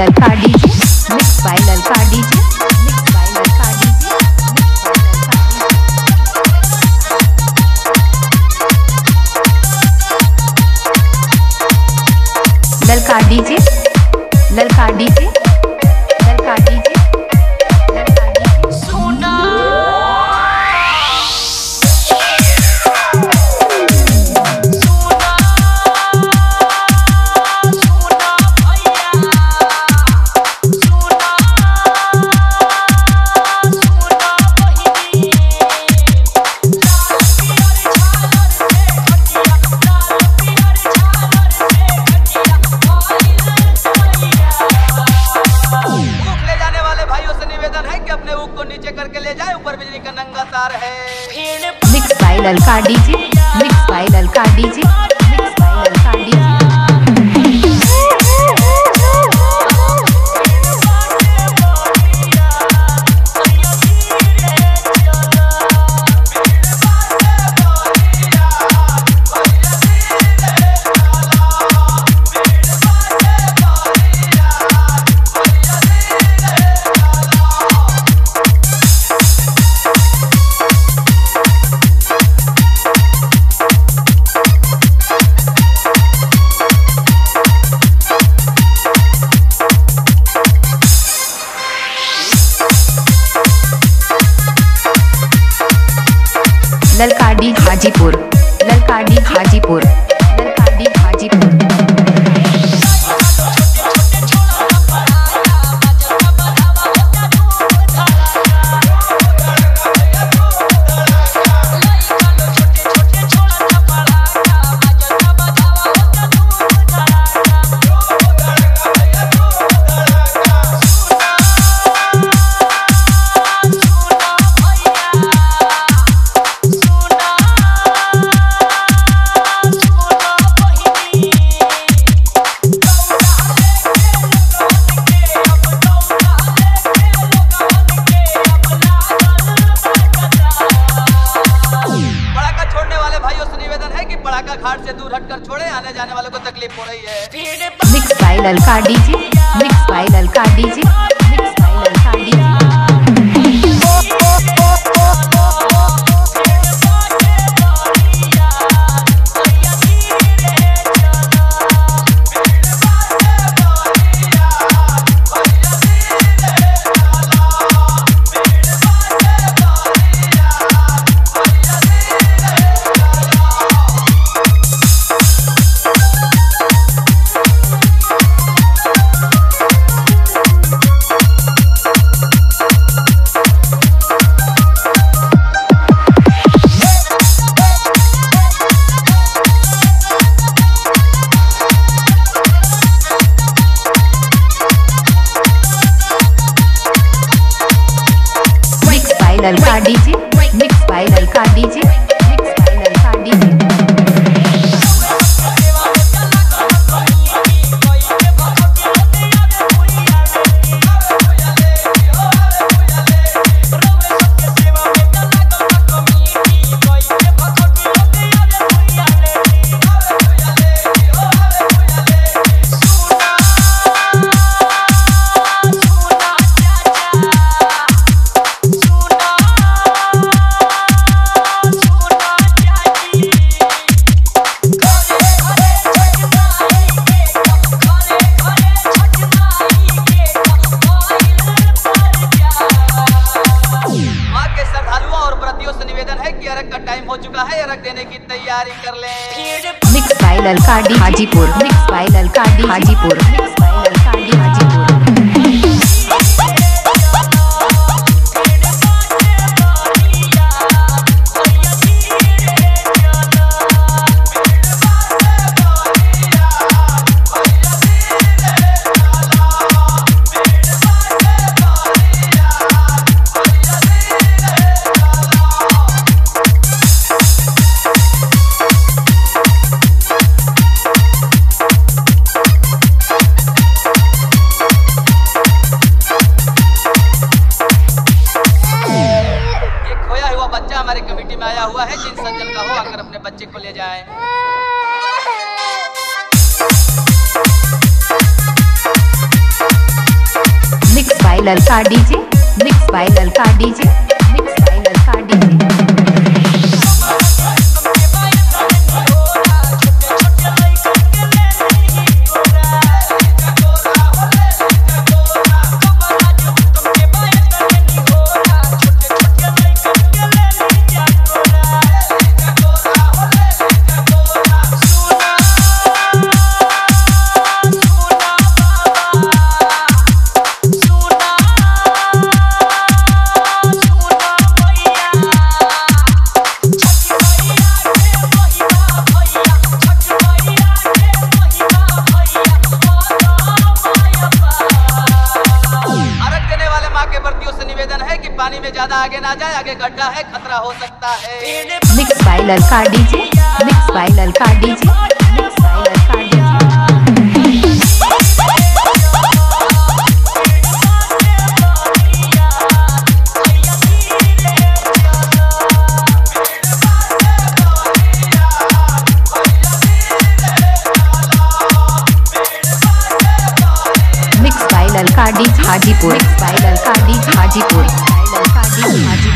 ललका DJ, mix by Lalka DJ, mix by Lalka DJ, Lalka DJ, Lalka DJ, Lalka DJ, Lalka DJ. सोना नीचे करके ले जाए, ऊपर बिजली का नंगा तार है। Mix by Lalka DJ, mix by Lalka DJ, mix by Lalka DJ. Lalka D Hajipur, Lalka D Hajipur, Lalka D Hajipur. पड़ाका घाट से दूर हटकर छोड़े, आने जाने वालों को तकलीफ हो रही है। Mix by Lalka DJ, mix by Lalka DJ, mix by Lalka DJ. Lalka DJ, mix by Lalka DJ, mix by Lalka DJ. अर्घ का टाइम हो चुका है, अर्घ देने की तैयारी कर ले। Mix by Lalka D Hajipur, mix by Lalka D Hajipur, mix by Lalka D Hajipur. हमारे कमेटी में आया हुआ है, जिन सज्जन का हो आकर अपने बच्चे को ले जाए। By Lalka DJ, mix by Lalka DJ, mix by Lalka DJ. पानी में ज्यादा आगे ना जाए, आगे गड्ढा है, खतरा हो सकता है। Mix by Lalka DJ, mix by Lalka DJ, mix by Lalka DJ. Mix by Lalka DJ Hajipur, mix by Lalka DJ Hajipur, Lalka DJ Hajipur.